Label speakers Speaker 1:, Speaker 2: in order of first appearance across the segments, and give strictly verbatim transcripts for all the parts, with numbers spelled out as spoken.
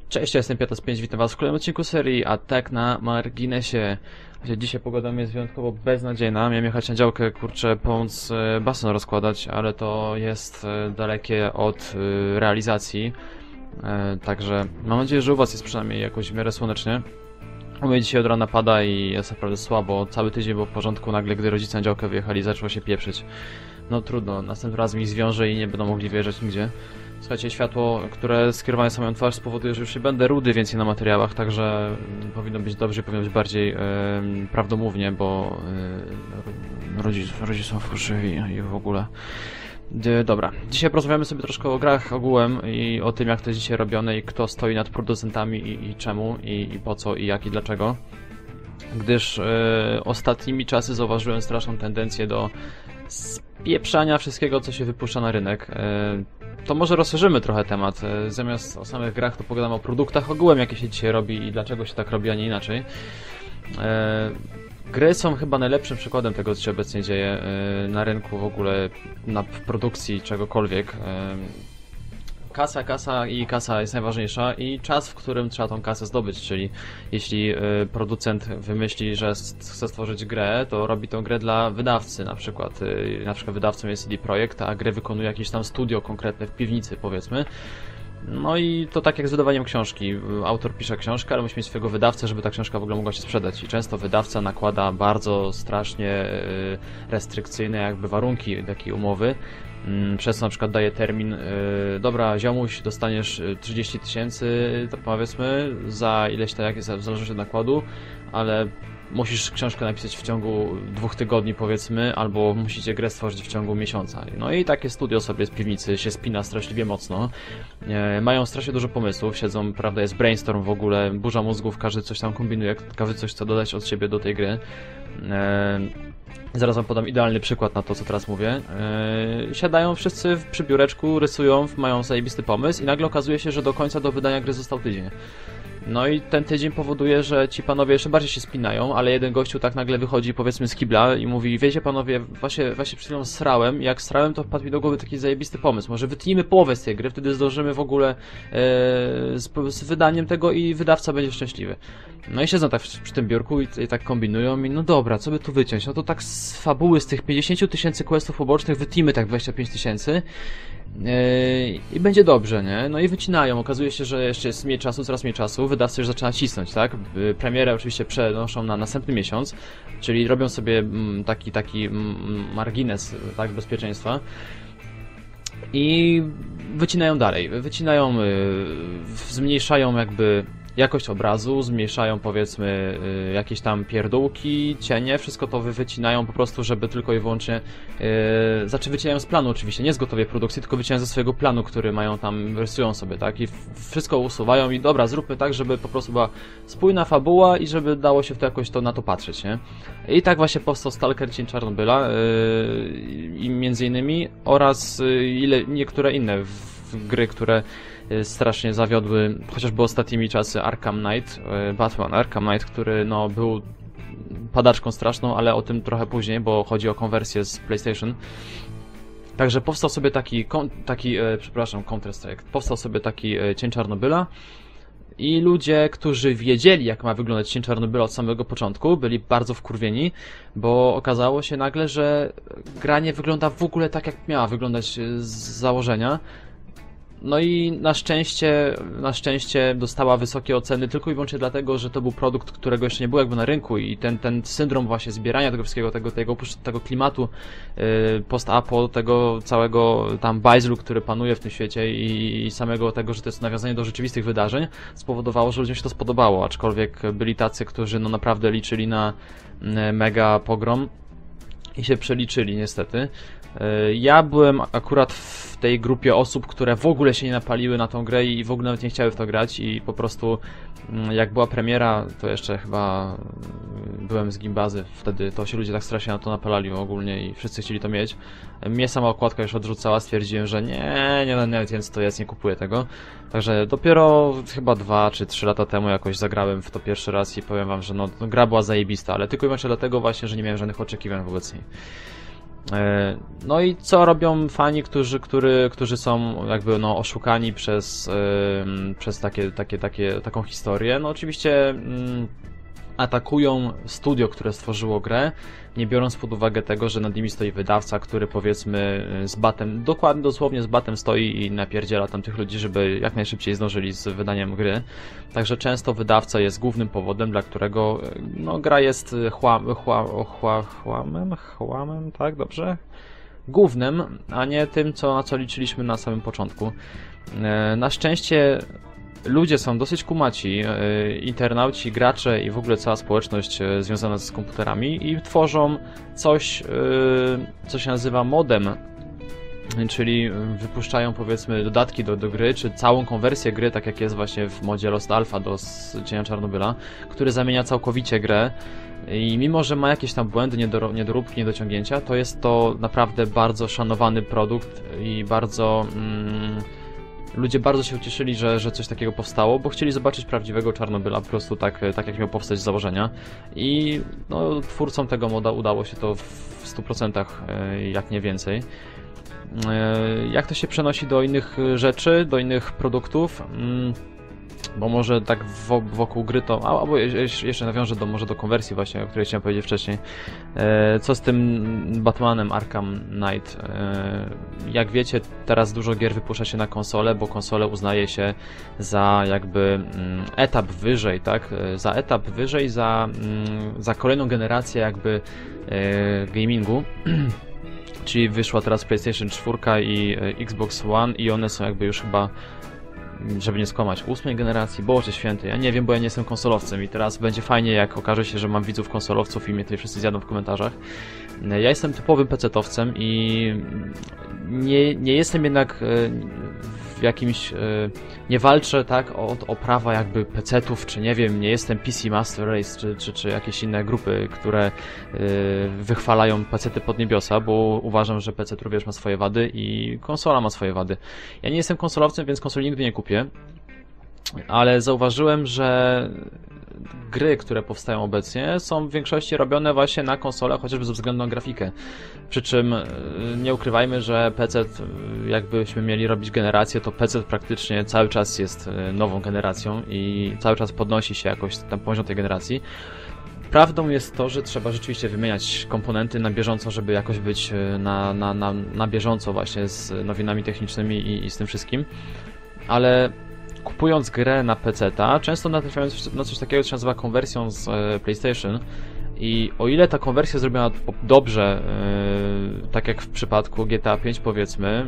Speaker 1: Cześć, ja jestem Piatas pięć, witam was w kolejnym odcinku serii Atak na marginesie. Dzisiaj pogoda jest wyjątkowo beznadziejna, miałem jechać na działkę, kurczę, pomóc basen rozkładać, ale to jest dalekie od realizacji. Także mam nadzieję, że u was jest przynajmniej jakoś w miarę słonecznie. U mnie dzisiaj od rana pada i jest naprawdę słabo, cały tydzień był w porządku, nagle gdy rodzice na działkę wyjechali, zaczęło się pieprzyć. No trudno, następnym razem ich zwiążę i nie będą mogli wyjeżdżać nigdzie. Słuchajcie, światło, które skierowane jest na moją twarz, spowoduje, że już nie będę rudy więcej na materiałach, także powinno być dobrze, powinno być bardziej e, prawdomównie, bo e, rodzice, rodzice są fałszywi i w ogóle. E, dobra, dzisiaj porozmawiamy sobie troszkę o grach ogółem i o tym, jak to jest dzisiaj robione i kto stoi nad producentami i, i czemu, i, i po co, i jak, i dlaczego. Gdyż e, ostatnimi czasy zauważyłem straszną tendencję do spieprzania wszystkiego, co się wypuszcza na rynek. E, To może rozszerzymy trochę temat. Zamiast o samych grach, to pogadamy o produktach ogółem, jakie się dzisiaj robi i dlaczego się tak robi, a nie inaczej. E, gry są chyba najlepszym przykładem tego, co się obecnie dzieje e, na rynku w ogóle, na, w produkcji czegokolwiek. E, Kasa, kasa i kasa jest najważniejsza i czas, w którym trzeba tą kasę zdobyć, czyli jeśli y, producent wymyśli, że chce stworzyć grę, to robi tą grę dla wydawcy na przykład. Y, na przykład wydawcą jest C D Projekt, a grę wykonuje jakieś tam studio konkretne w piwnicy, powiedzmy. No i to tak jak z wydawaniem książki. Autor pisze książkę, ale musi mieć swojego wydawcę, żeby ta książka w ogóle mogła się sprzedać. I często wydawca nakłada bardzo strasznie y, restrykcyjne jakby warunki takiej umowy. Przez co na przykład daje termin, yy, dobra, ziomuś, dostaniesz trzydzieści tysięcy, to powiedzmy, za ileś tak, w zależności od nakładu, ale musisz książkę napisać w ciągu dwóch tygodni, powiedzmy, albo musicie grę stworzyć w ciągu miesiąca. No i takie studio sobie z piwnicy się spina straszliwie mocno. E, mają strasznie dużo pomysłów, siedzą, prawda, jest brainstorm w ogóle, burza mózgów, każdy coś tam kombinuje, każdy coś chce dodać od siebie do tej gry. E, Zaraz wam podam idealny przykład na to, co teraz mówię. Yy, siadają wszyscy przy biureczku, rysują, mają zajebisty pomysł i nagle okazuje się, że do końca do wydania gry został tydzień. No i ten tydzień powoduje, że ci panowie jeszcze bardziej się spinają, ale jeden gościu tak nagle wychodzi, powiedzmy, z kibla i mówi: wiecie panowie, właśnie, właśnie przed chwilą srałem, jak srałem, to wpadł mi do głowy taki zajebisty pomysł, może wytnijmy połowę z tej gry, wtedy zdążymy w ogóle e, z, z wydaniem tego i wydawca będzie szczęśliwy. No i siedzą tak przy tym biurku i, i tak kombinują i no dobra, co by tu wyciąć? No to tak z fabuły, z tych pięćdziesięciu tysięcy questów pobocznych wytnijmy tak dwadzieścia pięć tysięcy. Yy, i będzie dobrze, nie? No i wycinają, okazuje się, że jeszcze jest mniej czasu, coraz mniej czasu, wydawca już zaczyna cisnąć, tak? Premierę oczywiście przenoszą na następny miesiąc, czyli robią sobie taki, taki margines, tak, bezpieczeństwa i wycinają dalej, wycinają, yy, zmniejszają jakby jakość obrazu, zmniejszają, powiedzmy, y, jakieś tam pierdółki, cienie, wszystko to wy wycinają po prostu, żeby tylko i wyłącznie, y, znaczy wycinają z planu oczywiście, nie z gotowej produkcji, tylko wycinają ze swojego planu, który mają tam, rysują sobie, tak, i wszystko usuwają i dobra, zróbmy tak, żeby po prostu była spójna fabuła i żeby dało się w to jakoś to, na to patrzeć, nie? I tak właśnie powstał Stalker Cień Czarnobyla y, i między innymi oraz y, ile, niektóre inne w, gry, które strasznie zawiodły, chociażby ostatnimi czasy Arkham Knight, Batman Arkham Knight, który no był padaczką straszną, ale o tym trochę później, bo chodzi o konwersję z PlayStation. Także powstał sobie taki, taki e, przepraszam, Counter-Strike, powstał sobie taki e, Cień Czarnobyla i ludzie, którzy wiedzieli, jak ma wyglądać Cień Czarnobyla od samego początku, byli bardzo wkurwieni, bo okazało się nagle, że gra nie wygląda w ogóle tak, jak miała wyglądać z założenia. No i na szczęście, na szczęście dostała wysokie oceny tylko i wyłącznie dlatego, że to był produkt, którego jeszcze nie było jakby na rynku i ten, ten syndrom właśnie zbierania tego wszystkiego, tego, tego, tego klimatu yy, post-apo, tego całego tam bajzlu, który panuje w tym świecie i, i samego tego, że to jest nawiązanie do rzeczywistych wydarzeń, spowodowało, że ludziom się to spodobało, aczkolwiek byli tacy, którzy no naprawdę liczyli na yy, mega pogrom i się przeliczyli niestety. Ja byłem akurat w tej grupie osób, które w ogóle się nie napaliły na tą grę i w ogóle nawet nie chciały w to grać i po prostu jak była premiera, to jeszcze chyba byłem z gimbazy, wtedy to się ludzie tak strasznie na to napalali ogólnie i wszyscy chcieli to mieć. Mnie sama okładka już odrzucała, stwierdziłem, że nie, nie, nawet więc to jest, nie kupuję tego. Także dopiero chyba dwa czy trzy lata temu jakoś zagrałem w to pierwszy raz i powiem wam, że no, gra była zajebista, ale tylko i wyłącznie dlatego właśnie, że nie miałem żadnych oczekiwań wobec niej. E, No i co robią fani, którzy, który, którzy są jakby no oszukani przez, e, przez takie, takie, takie, taką historię? No oczywiście mm, atakują studio, które stworzyło grę, nie biorąc pod uwagę tego, że nad nimi stoi wydawca, który powiedzmy z batem, dokładnie dosłownie z batem stoi i napierdziela tam tych ludzi, żeby jak najszybciej zdążyli z wydaniem gry. Także często wydawca jest głównym powodem, dla którego no, gra jest chłam, chła, chła, chłamem, chłamem, tak, dobrze? Głównym, a nie tym, co, na co liczyliśmy na samym początku. Na szczęście ludzie są dosyć kumaci, internauci, gracze i w ogóle cała społeczność związana z komputerami i tworzą coś, co się nazywa modem, czyli wypuszczają powiedzmy dodatki do, do gry, czy całą konwersję gry, tak jak jest właśnie w modzie Lost Alpha do Cienia Czarnobyla, który zamienia całkowicie grę. I mimo, że ma jakieś tam błędy, niedoróbki, niedociągnięcia, to jest to naprawdę bardzo szanowany produkt i bardzo... Mm, ludzie bardzo się ucieszyli, że, że coś takiego powstało, bo chcieli zobaczyć prawdziwego Czarnobyla, po prostu tak, tak jak miał powstać z założenia. I no, twórcom tego moda udało się to w stu procentach, jak nie więcej. Jak to się przenosi do innych rzeczy, do innych produktów? Bo może tak wokół gry to... Albo jeszcze nawiążę do, może do konwersji właśnie, o której chciałem powiedzieć wcześniej. Co z tym Batmanem Arkham Knight? Jak wiecie, teraz dużo gier wypuszcza się na konsolę, bo konsolę uznaje się za jakby etap wyżej, tak? Za etap wyżej, za, za kolejną generację jakby gamingu. Czyli wyszła teraz PlayStation cztery i Xbox One i one są jakby już chyba, żeby nie skłamać, ósmej generacji. Boże święty, ja nie wiem, bo ja nie jestem konsolowcem i teraz będzie fajnie, jak okaże się, że mam widzów konsolowców i mnie tutaj wszyscy zjadą w komentarzach. Ja jestem typowym pecetowcem i nie, nie jestem jednak w jakimś... nie walczę tak o, o prawa jakby pecetów, czy nie wiem, nie jestem P C Master Race, czy, czy, czy jakieś inne grupy, które wychwalają pecety pod niebiosa, bo uważam, że pecet również ma swoje wady i konsola ma swoje wady. Ja nie jestem konsolowcem, więc konsoli nigdy nie kupię, ale zauważyłem, że gry, które powstają obecnie, są w większości robione właśnie na konsolach, chociażby ze względu na grafikę. Przy czym nie ukrywajmy, że P C, jakbyśmy mieli robić generację, to P C praktycznie cały czas jest nową generacją i cały czas podnosi się jakoś tam poziom tej generacji. Prawdą jest to, że trzeba rzeczywiście wymieniać komponenty na bieżąco, żeby jakoś być na, na, na, na bieżąco właśnie z nowinami technicznymi i, i z tym wszystkim. Ale kupując grę na peceta, często natrafiamy na coś takiego, co się nazywa konwersją z PlayStation i o ile ta konwersja zrobiona dobrze, tak jak w przypadku G T A pięć powiedzmy,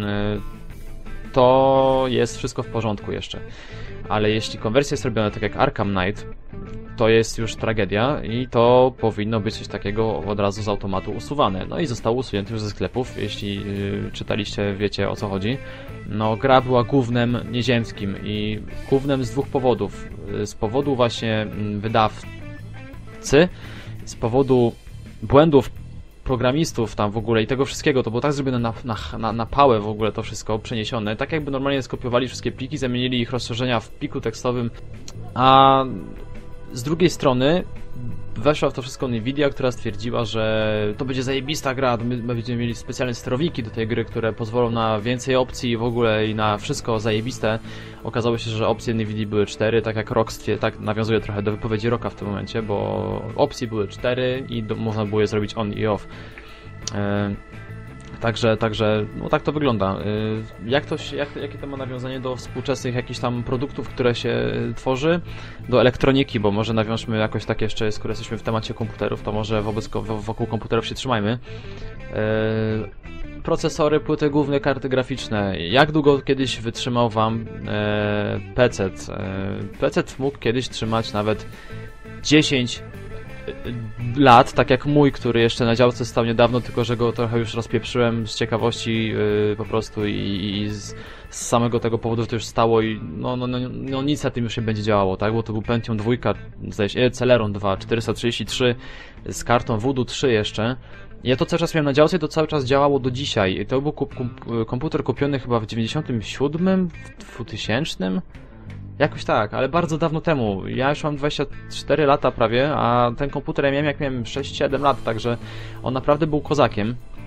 Speaker 1: to jest wszystko w porządku jeszcze. Ale jeśli konwersja jest robiona tak jak Arkham Knight, to jest już tragedia i to powinno być coś takiego od razu z automatu usuwane. No i zostało usunięte już ze sklepów, jeśli yy, czytaliście, wiecie o co chodzi. No, gra była gównem nieziemskim i gównem z dwóch powodów. Z powodu właśnie wydawcy, z powodu błędów programistów tam w ogóle i tego wszystkiego, to było tak zrobione na, na, na, na pałę w ogóle to wszystko przeniesione, tak jakby normalnie skopiowali wszystkie pliki, zamienili ich rozszerzenia w pliku tekstowym, a z drugiej strony weszła w to wszystko Nvidia, która stwierdziła, że to będzie zajebista gra, my, my będziemy mieli specjalne sterowniki do tej gry, które pozwolą na więcej opcji w ogóle i na wszystko zajebiste. Okazało się, że opcje Nvidia były cztery, tak jak Rock stwierdza, tak nawiązuje trochę do wypowiedzi Rocka w tym momencie, bo opcji były cztery i do, można było je zrobić on i off. E Także, także, no tak to wygląda. Jak to się, jak, jakie to ma nawiązanie do współczesnych jakichś tam produktów, które się tworzy? Do elektroniki, bo może nawiążmy jakoś tak jeszcze, skoro jesteśmy w temacie komputerów, to może wobec, wokół komputerów się trzymajmy. Yy, procesory, płyty główne, karty graficzne. Jak długo kiedyś wytrzymał wam e, P C? E, P C mógł kiedyś trzymać nawet dziesięć lat, tak jak mój, który jeszcze na działce stał niedawno, tylko że go trochę już rozpieprzyłem z ciekawości yy, po prostu i, i z, z samego tego powodu, że to już stało i no, no, no, no nic na tym już nie będzie działało, tak, bo to był Pentium dwa, zdaje się, Celeron dwa, czterysta trzydzieści trzy z kartą Voodoo trzy jeszcze. Ja to cały czas miałem na działce i to cały czas działało do dzisiaj. To był kup, kup, komputer kupiony chyba w dziewięćdziesiątym siódmym, w dwutysięcznym? Jakoś tak, ale bardzo dawno temu. Ja już mam dwadzieścia cztery lata prawie, a ten komputer ja miałem jak miałem sześć siedem lat, także on naprawdę był kozakiem.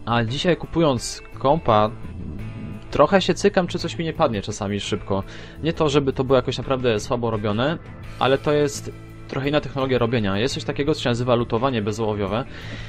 Speaker 1: A dzisiaj kupując kompa, trochę się cykam, czy coś mi nie padnie czasami szybko. Nie to, żeby to było jakoś naprawdę słabo robione, ale to jest trochę inna technologia robienia. Jest coś takiego, co się nazywa lutowanie bezołowiowe.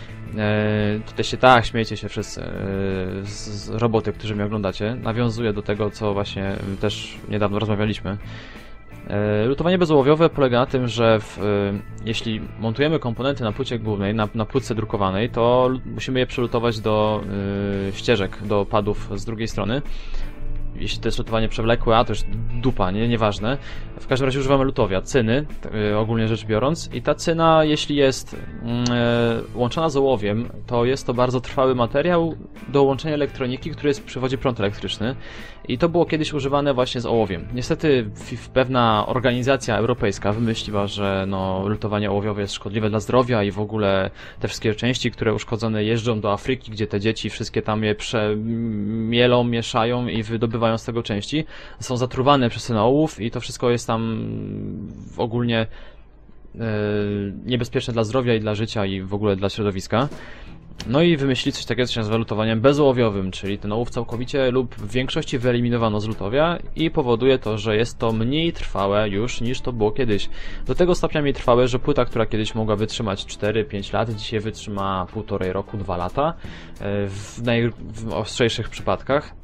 Speaker 1: Eee, tutaj się tak, śmiejecie się wszyscy eee, z, z roboty, którzy mnie oglądacie. Nawiązuję do tego, co właśnie też niedawno rozmawialiśmy. Eee, lutowanie bezołowiowe polega na tym, że w, e, jeśli montujemy komponenty na płycie głównej, na, na płytce drukowanej, to musimy je przelutować do e, ścieżek, do padów z drugiej strony. Jeśli to jest lutowanie przewlekłe, a to już dupa, nie? Nieważne. W każdym razie używamy lutowia, cyny, yy, ogólnie rzecz biorąc. I ta cyna, jeśli jest yy, łączona z ołowiem, to jest to bardzo trwały materiał do łączenia elektroniki, który jest, przewodzi prąd elektryczny. I to było kiedyś używane właśnie z ołowiem. Niestety w, pewna organizacja europejska wymyśliła, że no, lutowanie ołowiowe jest szkodliwe dla zdrowia i w ogóle te wszystkie części, które uszkodzone, jeżdżą do Afryki, gdzie te dzieci wszystkie tam je przemielą, mieszają i wydobywają z tego części, są zatruwane przez ten ołów i to wszystko jest tam ogólnie e, niebezpieczne dla zdrowia i dla życia i w ogóle dla środowiska. No i wymyślili coś takiego, co się nazywa lutowaniem bezołowiowym, czyli ten ołów całkowicie lub w większości wyeliminowano z lutowia i powoduje to, że jest to mniej trwałe już niż to było kiedyś. Do tego stopnia mniej trwałe, że płyta, która kiedyś mogła wytrzymać cztery pięć lat, dzisiaj wytrzyma półtorej roku, dwa lata w najostrzejszych przypadkach.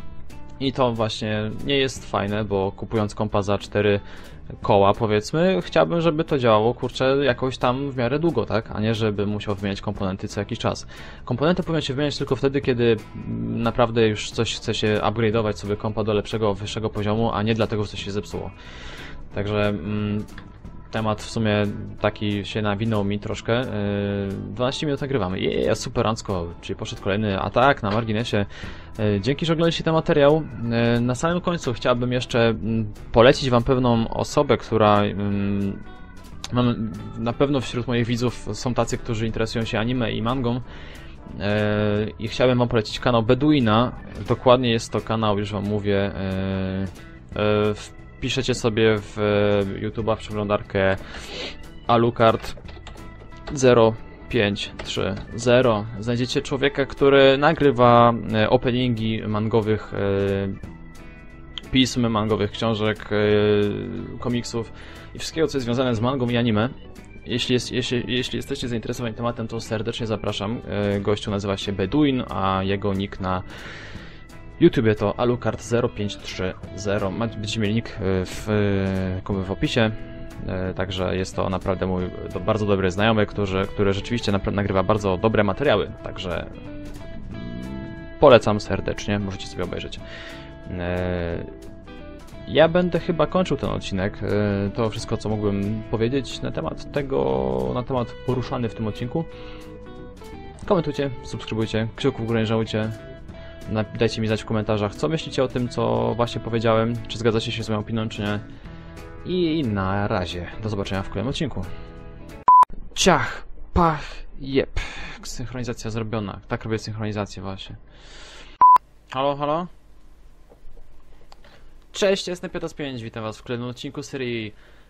Speaker 1: I to właśnie nie jest fajne, bo kupując kompa za cztery koła, powiedzmy, chciałbym, żeby to działało, kurczę, jakoś tam w miarę długo, tak? A nie, żeby musiał wymieniać komponenty co jakiś czas. Komponenty powinien się wymieniać tylko wtedy, kiedy naprawdę już coś chce się upgrade'ować sobie kompa do lepszego, wyższego poziomu, a nie dlatego, że coś się zepsuło. Także mm, temat w sumie taki się nawinął mi troszkę. Yy, dwanaście minut nagrywamy. Jeee, superancko, czyli poszedł kolejny atak na marginesie. Yy, dzięki, że oglądaliście ten materiał. Yy, na samym końcu chciałbym jeszcze yy, polecić wam pewną osobę, która... Yy, mam, na pewno wśród moich widzów są tacy, którzy interesują się anime i mangą. Yy, I chciałbym wam polecić kanał Beduina. Dokładnie jest to kanał, już wam mówię, yy, yy, w piszecie sobie w YouTube'a w przeglądarkę Alucard zero pięć trzy zero. Znajdziecie człowieka, który nagrywa openingi mangowych pism, mangowych książek, komiksów i wszystkiego, co jest związane z mangą i anime. Jeśli, jest, jeśli, jeśli jesteście zainteresowani tematem, to serdecznie zapraszam. Gościu nazywa się Beduin, a jego nick na YouTube to Alucard zero pięć trzy zero. Będziecie mieli nick w, w opisie. Także jest to naprawdę mój bardzo dobry znajomy, który, który rzeczywiście nagrywa bardzo dobre materiały. Także polecam serdecznie, możecie sobie obejrzeć. Ja będę chyba kończył ten odcinek. To wszystko, co mógłbym powiedzieć na temat tego, na temat poruszany w tym odcinku. Komentujcie, subskrybujcie, kciuków w górę nie żałujcie. Dajcie mi znać w komentarzach, co myślicie o tym, co właśnie powiedziałem, czy zgadzacie się z moją opinią, czy nie. I na razie, do zobaczenia w kolejnym odcinku. Ciach, pach, jep. Synchronizacja zrobiona. Tak robię synchronizację właśnie. Halo, halo? Cześć, jestem Piotr pięć, witam was w kolejnym odcinku serii